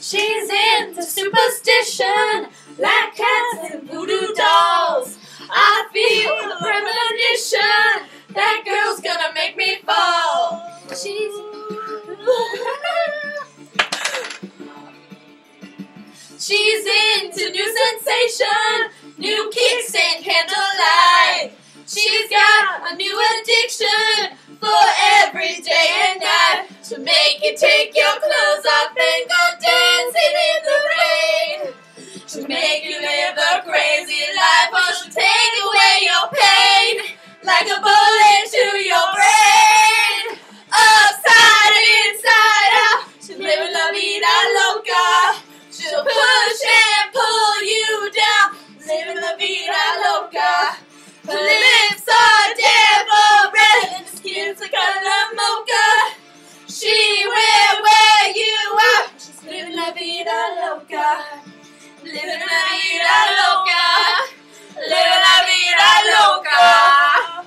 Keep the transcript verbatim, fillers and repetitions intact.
She's into superstition, black cats and voodoo dolls. I feel a premonition, that girl's gonna make me fall. She's She's into new sensation, new kicks and candlelight. She's got a new addiction for every day and night, to make you take your clothes off and go dancing in the rain, to make you live a crazy life, or she'll take away your pain like a bullet to your brain. Upside and inside out, she's living la vida loca. She'll push and pull you down, living la vida loca. Her lips are devil red and her skin's the color mocha. She will wear you out. She's living la vida loca. Living la vida loca. Living la vida loca.